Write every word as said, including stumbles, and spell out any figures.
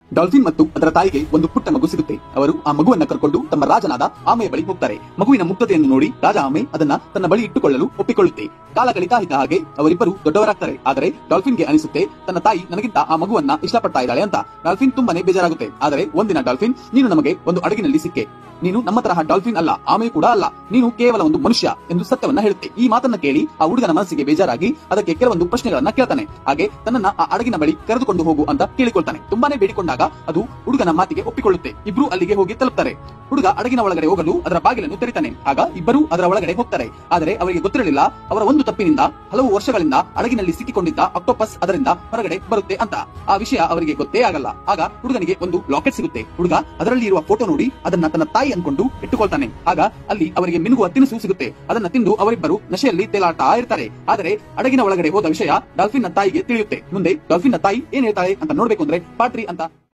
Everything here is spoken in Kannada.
ಡಾಲ್ಫಿನ್ ಮತ್ತು ಅದರ ತಾಯಿಗೆ ಒಂದು ಪುಟ್ಟ ಮಗು ಸಿಗುತ್ತೆ. ಅವರು ಆ ಮಗುವನ್ನ ಕರ್ಕೊಂಡು ತಮ್ಮ ರಾಜನಾದ ಆಮೆಯ ಬಳಿ ಹೋಗ್ತಾರೆ. ಮಗುವಿನ ಮುಕ್ತತೆಯನ್ನು ನೋಡಿ ರಾಜ ಆಮೆ ಅದನ್ನ ತನ್ನ ಬಳಿ ಇಟ್ಟುಕೊಳ್ಳಲು ಒಪ್ಪಿಕೊಳ್ಳುತ್ತೆ. ಕಾಲ ಕಳೀತಾ ಇದ್ದ ಹಾಗೆ ಅವರಿಬ್ಬರು ದೊಡ್ಡವರಾಗ್ತಾರೆ. ಆದರೆ ಡಾಲ್ಫಿನ್ಗೆ ಅನಿಸುತ್ತೆ ತನ್ನ ತಾಯಿ ನನಗಿಂತ ಆ ಮಗುವನ್ನ ಇಷ್ಟಪಡ್ತಾ ಇದ್ದಾಳೆ ಅಂತ. ಡಾಲ್ಫಿನ್ ತುಂಬಾನೇ ಬೇಜಾರಾಗುತ್ತೆ. ಆದರೆ ಒಂದಿನ ಡಾಲ್ಫಿನ್, ನೀನು ನಮಗೆ ಒಂದು ಹಡಗಿನಲ್ಲಿ ಸಿಕ್ಕೆ. ನೀನು ನಮ್ಮ ತರಹ ಡಾಲ್ಫಿನ್ ಅಲ್ಲ, ಆಮೆ ಕೂಡ ಅಲ್ಲ, ನೀನು ಕೇವಲ ಒಂದು ಮನುಷ್ಯ ಎಂದು ಸತ್ಯವನ್ನ ಹೇಳುತ್ತೆ. ಈ ಮಾತನ್ನ ಕೇಳಿ ಆ ಹುಡುಗನ ಮನಸ್ಸಿಗೆ ಬೇಜಾರಾಗಿ ಅದಕ್ಕೆ ಕೆಲವೊಂದು ಪ್ರಶ್ನೆಗಳನ್ನ ಕೇಳ್ತಾನೆ. ಹಾಗೆ ತನ್ನನ್ನ ಆ ಹಡಗಿನ ಬಳಿ ಕರೆದುಕೊಂಡು ಹೋಗು ಅಂತ ಕೇಳಿಕೊಳ್ತಾನೆ. ತುಂಬಾನೇ ಬೇಡಿಕೊಂಡಾಗ ಅದು ಹುಡುಗನ ಮಾತಿಗೆ ಒಪ್ಪಿಕೊಳ್ಳುತ್ತೆ. ಇಬ್ರು ಅಲ್ಲಿಗೆ ಹೋಗಿ ತಲುಪ್ತಾರೆ. ಹುಡುಗ ಹಡಗಿನ ಒಳಗಡೆ ಹೋಗಲು ಅದರ ಬಾಗಿಲನ್ನು ತೆರಿತಾನೆ. ಆಗ ಇಬ್ಬರು ಅದರ ಒಳಗಡೆ ಹೋಗ್ತಾರೆ. ಆದರೆ ಅವರಿಗೆ ಗೊತ್ತಿರಲಿಲ್ಲ ಅವರ ಒಂದು ತಪ್ಪಿನಿಂದ ಹಲವು ವರ್ಷಗಳಿಂದ ಹಡಗಿನಲ್ಲಿ ಸಿಕ್ಕಿಕೊಂಡಿದ್ದ ಆಕ್ಟೋಪಸ್ ಅದರಿಂದ ಹೊರಗಡೆ ಬರುತ್ತೆ ಅಂತ. ಆ ವಿಷಯ ಅವರಿಗೆ ಗೊತ್ತೇ ಆಗಲ್ಲ. ಆಗ ಹುಡುಗನಿಗೆ ಒಂದು ಲಾಕೆಟ್ ಸಿಗುತ್ತೆ. ಹುಡುಗ ಅದರಲ್ಲಿ ಇರುವ ಫೋಟೋ ನೋಡಿ ಅದನ್ನ ತನ್ನ ತಾಯಿ ಅನ್ಕೊಂಡು ಇಟ್ಟುಕೊಳ್ತಾನೆ. ಆಗ ಅಲ್ಲಿ ಅವರಿಗೆ ಮಿನುಗುವ ತಿನಿಸು ಸಿಗುತ್ತೆ. ಅದನ್ನ ತಿಂದು ಅವರಿಬ್ಬರು ನಶೆಯಲ್ಲಿ ತೇಲಾಡ್ತಾ ಇರ್ತಾರೆ. ಆದರೆ ಹಡಗಿನ ಒಳಗಡೆ ಹೋದ ವಿಷಯ ಡಾಲ್ಫಿನ್ ನ ತಾಯಿಗೆ ತಿಳಿಯುತ್ತೆ. ಮುಂದೆ ಡಾಲ್ಫಿನ್ ನ ತಾಯಿ ಏನ್ ಹೇಳ್ತಾಳೆ ಅಂತ ನೋಡ್ಬೇಕು ಅಂದ್ರೆ ಪಾರ್ಟ್ ತ್ರೀ ಅಂತ